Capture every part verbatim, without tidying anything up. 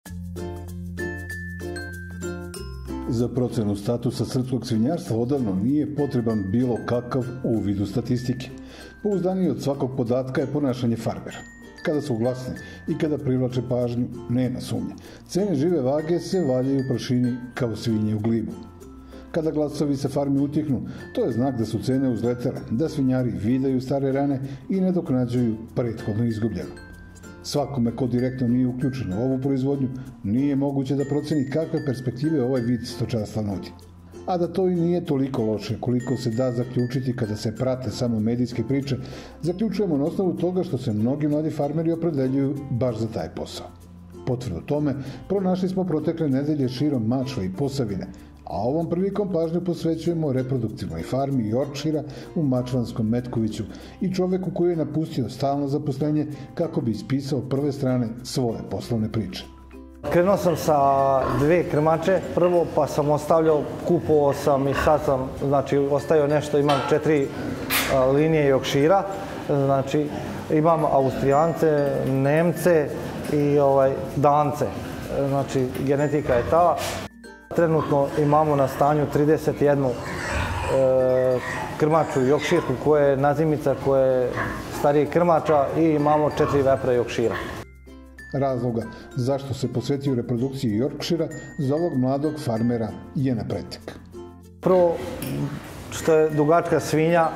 Za procenu statusa srpskog svinjarstva odavno nije potreban bilo kakav uvid u statistike. Pouzdaniji od svakog podatka je ponašanje farmera. Kada su glasni i kada privlače pažnju, nema sumnje. Cene žive vage se valjaju u prašini kao svinje u glibu. Kada glasovi sa farmi utihnu, to je znak da su cene uzletele, da svinjari vidaju stare rane i nadoknađuju prethodno izgubljeno. Svakome ko direktno nije uključen u ovu proizvodnju, nije moguće da proceni kakve perspektive ovaj vid stočarstva nudi. A da to i nije toliko loše koliko se da zaključiti kada se prate samo medijske priče, zaključujemo na osnovu toga što se mnogi mladi farmeri opredeljuju baš za taj posao. Potvrdu tome pronašli smo protekle nedelje širom Mačve i Posavine, a ovom prilikom pažnju posvećujemo reproduktivnoj farmi Yorkshira u mačvanskom Metkoviću i čoveku koji je napustio stalno zaposlenje kako bi ispisao prve strane svoje poslovne priče. Krenuo sam sa dve krmače, prvo pa sam ostavljao, kupovao sam i sad sam, znači, ostavio nešto, imam četiri linije Yorkshira, znači, imam Austrijance, Nemce i ovaj, Dance, znači, genetika je ta. Trenutno imamo na stanju trideset jednu e, krmaču Yorkshirku koja je nazimica, koja je stariji krmača i imamo četiri vepra Yorkshira. Razloga zašto se posvetio reprodukciji Yorkshira za ovog mladog farmera je na pretek. Prvo što je dugačka svinja,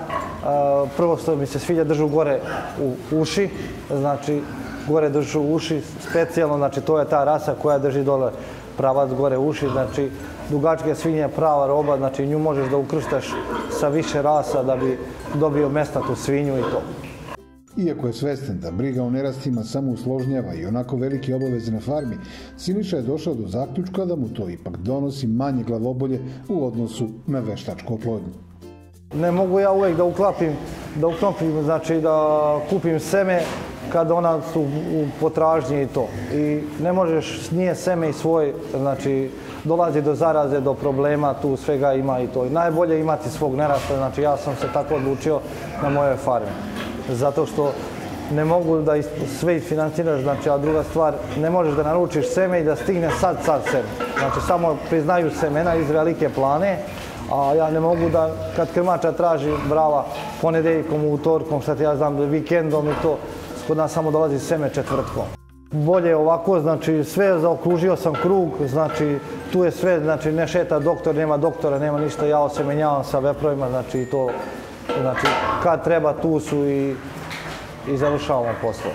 prvo što mi se svinja držu gore u uši, znači gore držu u uši specijalno, znači to je ta rasa koja drži dole pravac gore uši, znači dugačke svinje je prava roba, znači nju možeš da ukrštaš sa više rasa da bi dobio mestatu svinju i to. Iako je svestan da briga o nerastima samo usložnjava i onako velike obaveze na farmi, Siniša je došao do zaključka da mu to ipak donosi manje glavobolje u odnosu na veštačku oplodnju. Ne mogu ja uvek da uklapim, da uklopim, znači da kupim seme kada ona su u potražnji i to. I ne možeš, nije seme i svoj, znači dolazi do zaraze, do problema, tu svega ima i to. I najbolje imati svog nerasta, znači ja sam se tako odlučio na mojoj farmi. Zato što ne mogu da sve isfinanciraš, znači, a druga stvar, ne možeš da naručiš seme i da stigne sad, sad seme. Znači, samo priznaju semena iz Velike Plane, a ja ne mogu da, kad krmača traži brava ponedeljkom, utorkom, sad ja znam, vikendom i to, kod nas samo dolazi seme četvrtkom. Bolje ovako, znači, sve zaokružio sam krug, znači, tu je sve, znači, ne šeta doktor, nema doktora, nema ništa, ja osemenjavam sa veprovima, znači, to, znači, kad treba, tu su i, i završavamo poslove.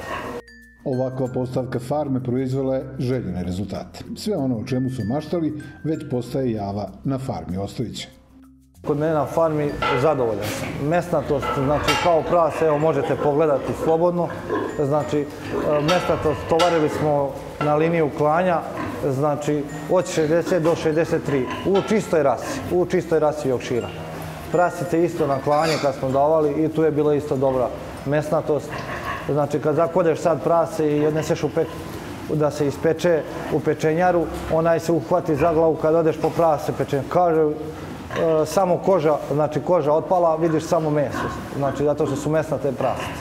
Ovakva postavka farme proizvela je željene rezultate. Sve ono o čemu su maštali već postaje java na farmi Ostojića. Kod mene na farmi zadovoljan sam. Mesnatost, znači kao prase, evo možete pogledati slobodno. Znači, mesnatost tovarili smo na liniju klanja, znači od šezdeset do šezdeset tri u čistoj rasi, u čistoj rasi Yorkshira. Prasice isto na klanje kad smo davali i tu je bila isto dobra mesnatost. Znači, kad zakolješ sad prase i odneseš u pek, da se ispeče u pečenjaru, onaj se uhvati za glavu kad odeš po prase pečenja. Kaže, e, samo koža, znači koža otpala, vidiš samo meso. Znači, zato što su mesnate prasice.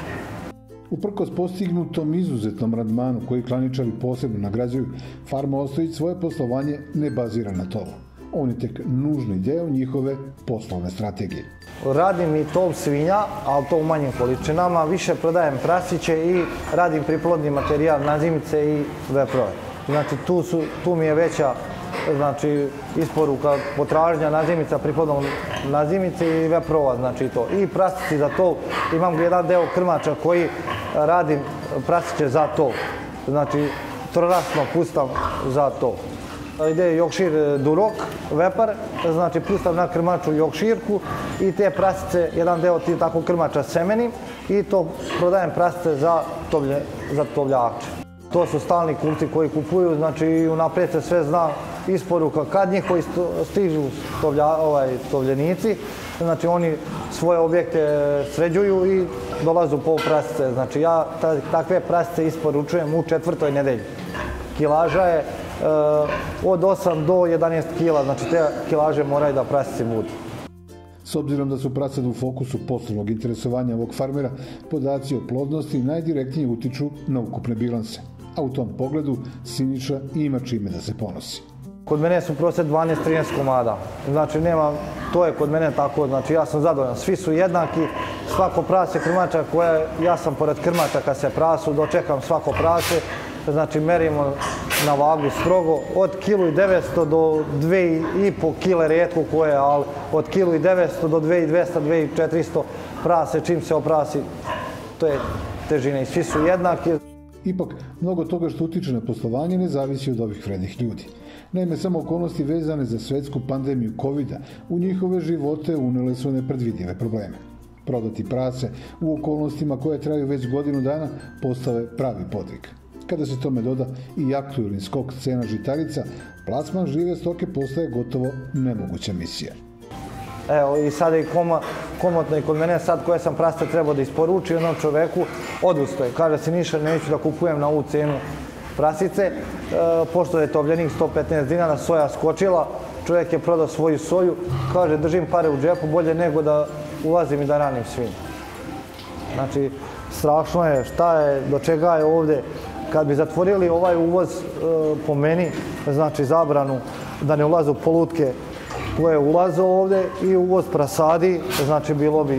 Uprkos postignutom izuzetnom radmanu koji klaničari posebno nagrađuju, farma Ostojić svoje poslovanje ne bazira na tovu. On je tek nužni deo njihove poslovne strategije. Radim i tov svinja, ali to u manjim količinama. Više prodajem prasiće i radim priplodni materijal, nazimice i veprove. Znači, tu, su, tu mi je veća, znači, isporuka, potražnja nazimica, priplodnog nazimice i veprova, znači to. I prasici za tov. Imam jedan deo krmača koji radim prasiće za tov. Znači, trorasno pustam za tov. Ide Yorkshire Duroc, vepar, znači pustam na krmaču Yorkshirku i te prasice, jedan deo ti tako krmača semenim i to prodajem prasice za, tovlje, za tovljače. To su stalni kupci koji kupuju, znači unaprijed se sve zna isporuka kad njihovi stižu tovlja, ovaj, tovljenici, znači oni svoje objekte sređuju i dolazu po prasice. Znači ja ta, takve prasice isporučujem u četvrtoj nedelji. Kilaža je od osam do jedanaest kila, znači te kilaže moraju da prasice budu. S obzirom da su prasad u fokusu poslovnog interesovanja ovog farmera, podaci o plodnosti najdirektnije utiču na ukupne bilanse. a u tom pogledu Siniša ima čime da se ponosi. Kod mene su prosjek dvanaest trinaest komada. Znači, nema, to je kod mene tako, znači ja sam zadovoljan. Svi su jednaki, svako prase krmača koje, ja sam pored krmača kad se prasu, dočekam svako prase, znači merimo na vagu strogo, od kilu i devetsto do dve i po kile rijetko koje, ali od kilu i devetsto do dve i dvesta, dve i četiristo prase, čim se oprasi, to je težina i svi su jednaki. Ipak, mnogo toga što utiče na poslovanje ne zavisi od ovih vrednih ljudi. Naime, samo okolnosti vezane za svetsku pandemiju kovida u njihove živote unele su nepredvidive probleme. Prodati prase u okolnostima koje traju već godinu dana postave pravi podvig. Kada se tome doda i aktuelni skok cena žitarica, plasman žive stoke postaje gotovo nemoguća misija. Evo i sada i komotno i kod mene sad koje sam prase trebao da isporuči jednom čoveku, odustoje. Kaže Siniša, neću da kupujem na ovu cenu prasice, e, pošto je tovljenik sto petnaest dinara, soja skočila, čovjek je prodao svoju soju, kaže držim pare u džepu, bolje nego da ulazim i da ranim svinju. Znači, strašno je šta je, do čega je ovdje. Kad bi zatvorili ovaj uvoz e, po meni, znači zabranu da ne ulaze u polutke koje ulaze ovdje i uvoz prasadi, znači bilo bi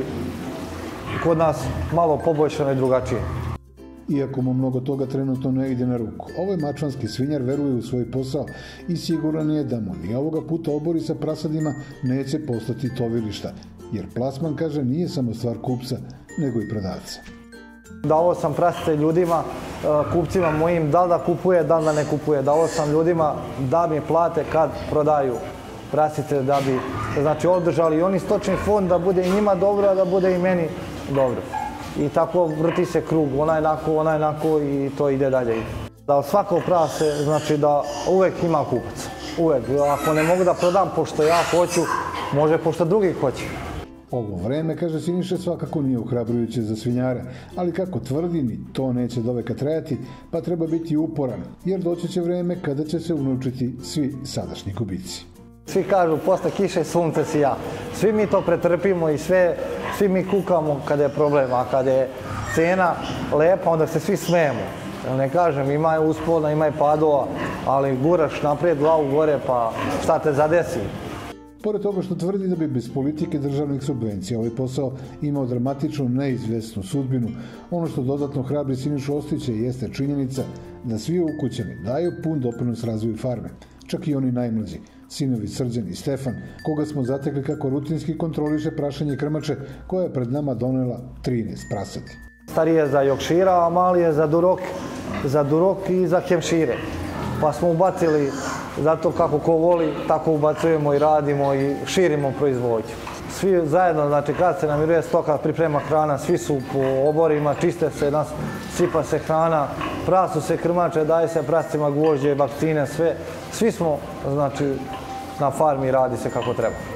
kod nas malo poboljšano i drugačije. Iako mu mnogo toga trenutno ne ide na ruku, ovaj mačvanski svinjar veruje u svoj posao i siguran je da mu ni ovoga puta obori sa prasadima neće postati tovilišta, jer plasman, kaže, nije samo stvar kupca, nego i prodavca. Dao sam prasice ljudima, kupcima mojim, da li da kupuje, da li da ne kupuje. Dao sam ljudima da mi plate kad prodaju prasice, da bi, znači, održali i oni stočni fond, da bude i njima dobro, a da bude i meni dobro. I tako vrti se krug, onaj nako, onaj nako i to ide dalje. Da svako prase, znači da uvek ima kupac. Uvek. Ako ne mogu da prodam pošto ja hoću, može pošto drugi hoće. Ovo vreme, kaže Siniša, svakako nije ohrabrujuće za svinjare, ali kako tvrdi, ni to neće doveka trajati, pa treba biti uporan, jer doći će vreme kada će se unovčiti svi sadašnji gubici. Svi kažu, posle kiše sunce sija. Svi mi to pretrpimo i sve, svi mi kukamo kada je problem, a kada je cena lepa, onda se svi smijemo. Ne kažem, ima je uspona, ima je padova, ali guraš naprijed glavu gore, pa šta te zadesi? Pored toga što tvrdi da bi bez politike državnih subvencija ovaj posao imao dramatičnu neizvesnu sudbinu, ono što dodatno hrabri Sinišu Ostojića jeste činjenica da svi ukućani daju pun doprinos razvoju farme, čak i oni najmlađi, sinovi Srđan i Stefan, koga smo zatekli kako rutinski kontroliše prašenje krmače koja je pred nama donela trinaest prasadi. Stari je za Jokšira, a mali je za Durok, za Durok i za Kemšire. Pa smo ubacili, zato kako ko voli, tako ubacujemo i radimo i širimo proizvodnju. Svi zajedno, znači kad se namiruje stoka, priprema hrana, svi su po oborima, čiste se, nas, sipa se hrana, prasu se krmače, daje se prascima gvožđe, vakcine, sve. Svi smo, znači, na farmi radi se kako treba.